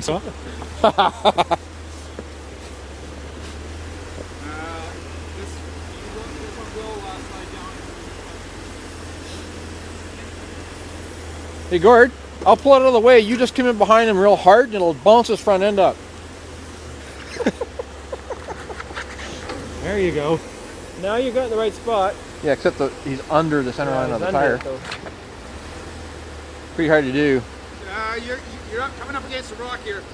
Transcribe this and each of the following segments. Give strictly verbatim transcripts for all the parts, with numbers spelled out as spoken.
chainsaw. Hey Gord, I'll pull it out of the way. You just come in behind him real hard and it'll bounce his front end up. There you go. Now you got in the right spot. Yeah, except the, he's under the center yeah, line of the tire. It, Pretty hard to do. Uh, you're you're up, coming up against the rock here.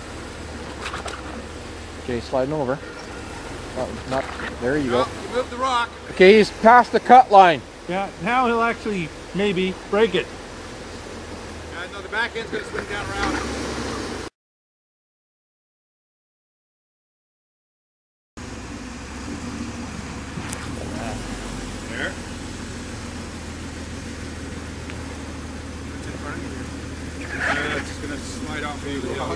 Okay, sliding over. Oh, not there. You no, go. You move the rock. Okay, he's past the cut line. Yeah, now he'll actually maybe break it. Uh, no, the back end's going to swing down around. There. What's in front of you here? Uh, it's just going to slide off the hill.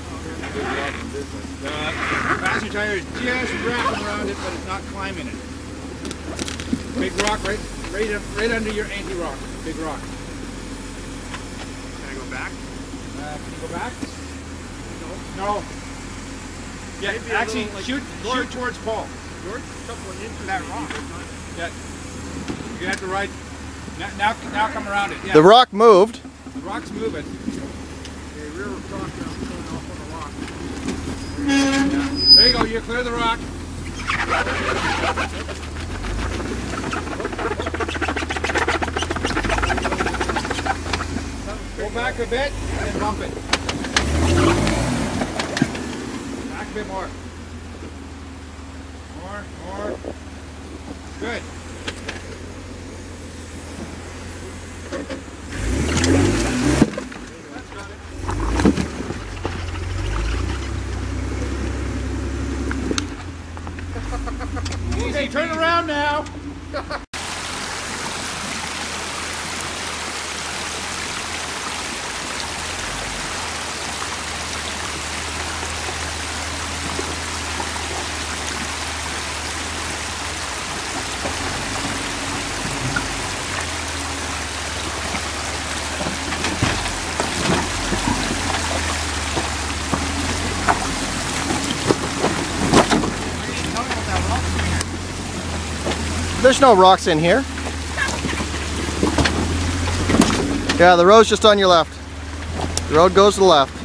The passenger tire is just wrapping around it, but it's not climbing it. Big rock right, right, right under your anti-rock. Big rock. Can I go back? Uh, can you go back? No. No. Yeah, maybe actually, like shoot, shoot towards Paul. George, couple into that rock. Yeah. You have to ride. Now, now, now come around it. Yeah. The rock moved. The rock's moving. Okay, rear rock now coming off on the rock. Yeah. There you go. You clear the rock. Go back a bit and then bump it. Back a bit more. More, more. Good. That's got it. Easy, turn around now. There's no rocks in here. Yeah, the road's just on your left. The road goes to the left.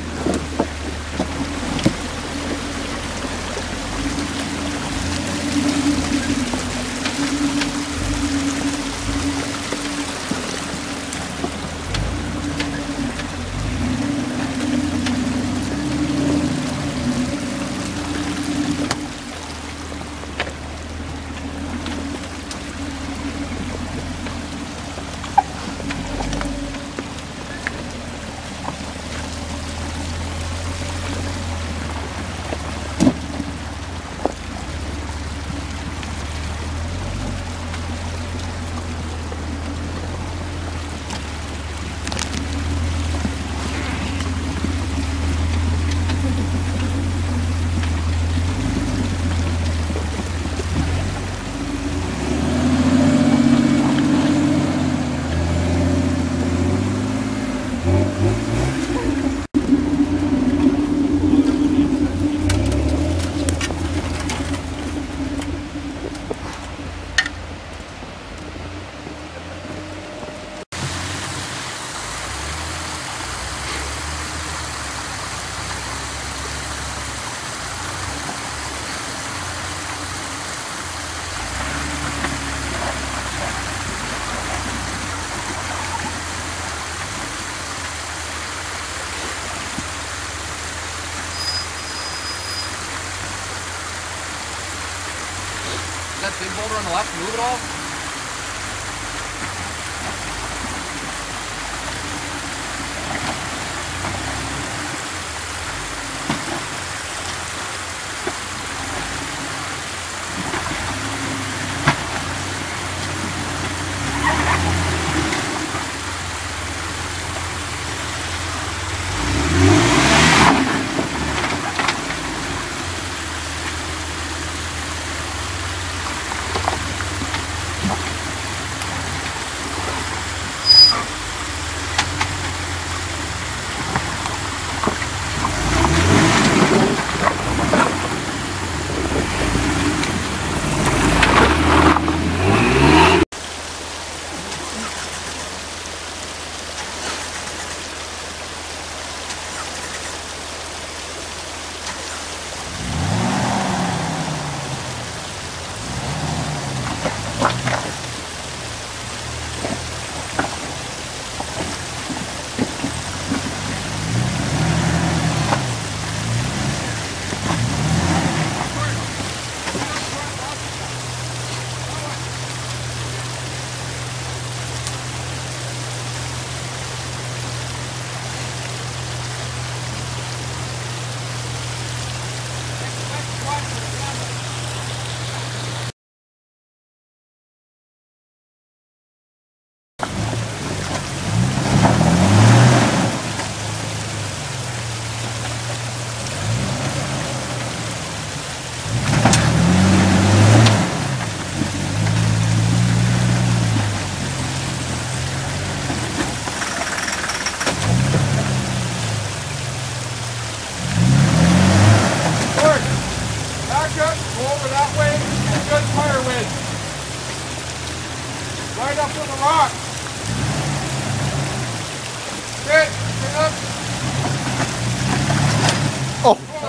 That big boulder on the left move at all?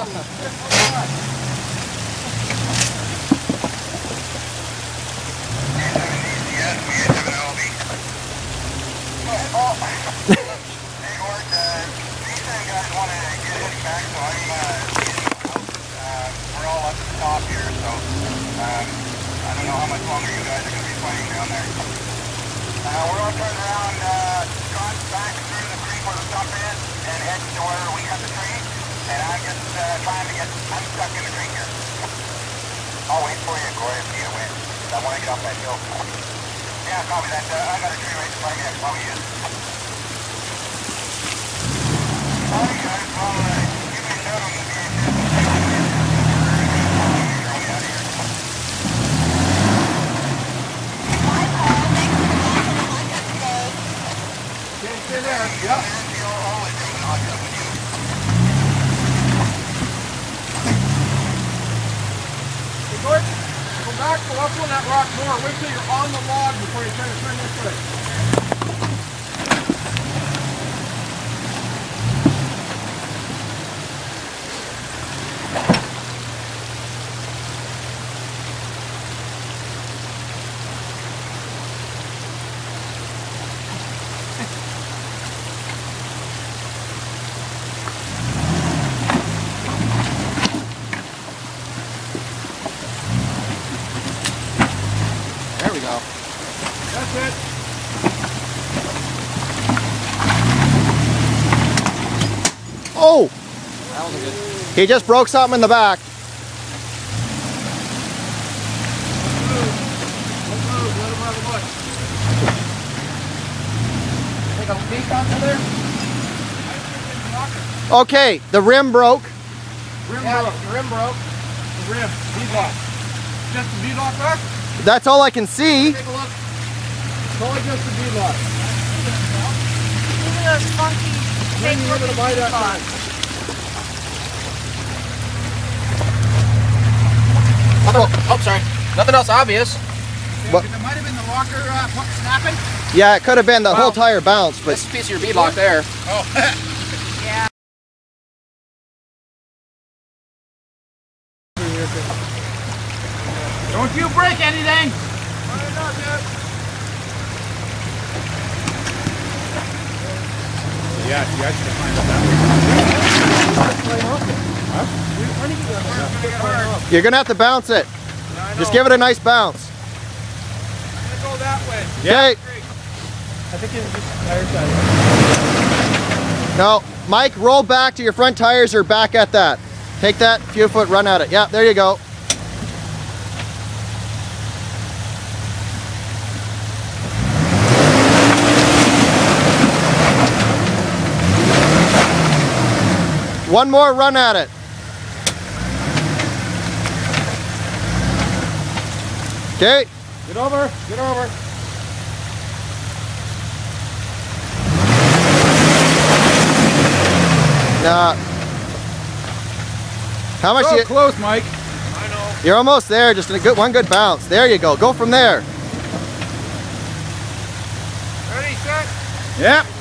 I'll wait for you, Corey, if you get a win. I want to get off that hill. Yeah, copy that. Uh, I got a tree right in front of me. I can probably use. Alright, guys. Well, uh, give me a note on the V H S. You're only out of here. Bye, Paul. Thanks for watching the hot tub today. Okay, stay there. Yep. You'll always bring the hot tub with you. Gord, go back, go up on that rock more. Wait till you're on the log before you try to turn this way. There we go. That's it. Oh! That wasn't good. He just broke something in the back. Don't move. Let him have a look. Take a peek onto there. Okay, the rim broke. Rim Yeah, broke. the rim broke. The rim. V-lock. Just the V-lock back? That's all I can see. Take a look. It's only just the V-lock. These are those funky, When fake you gonna looking buy that V-locks. thing? Oh, oh, sorry. Nothing else obvious. What? It might have been the locker uh, pump snapping. Yeah, it could have been the whole Well, tire bounced, but This piece of your beadlock there. Oh. Yeah. Don't you break anything! Yeah, you actually find out that. you're gonna have to bounce it. Just give it a nice bounce. I'm gonna go that way. Okay. I think it's just tire side. No, Mike, roll back to your front tires or back at that. Take that few foot, run at it. Yeah, there you go. One more run at it. Okay. Get over, get over. Now, how much So you, close, Mike. you're almost there, just a good one good bounce. There you go. Go from there. Ready, set? Yep.